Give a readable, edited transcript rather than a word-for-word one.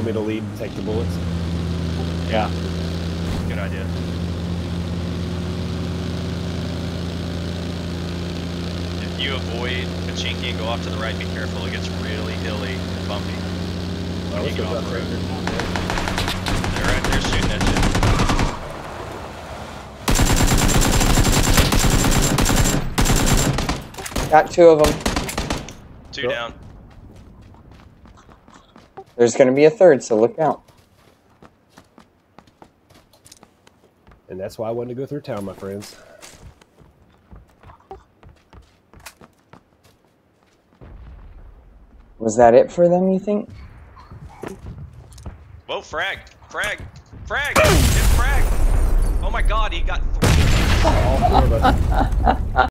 me to lead and take the bullets? Yeah. Good idea. If you avoid Pachinki and go off to the right, be careful. It gets really hilly and bumpy. Well, let's You go go back off right road. here. They're right there shooting at you. Got 2 of them. 2 down. There's going to be a 3rd, so look out. And that's why I wanted to go through town, my friends. Was that it for them, you think? Whoa, frag! Frag! Frag! Get frag! Oh my god, he got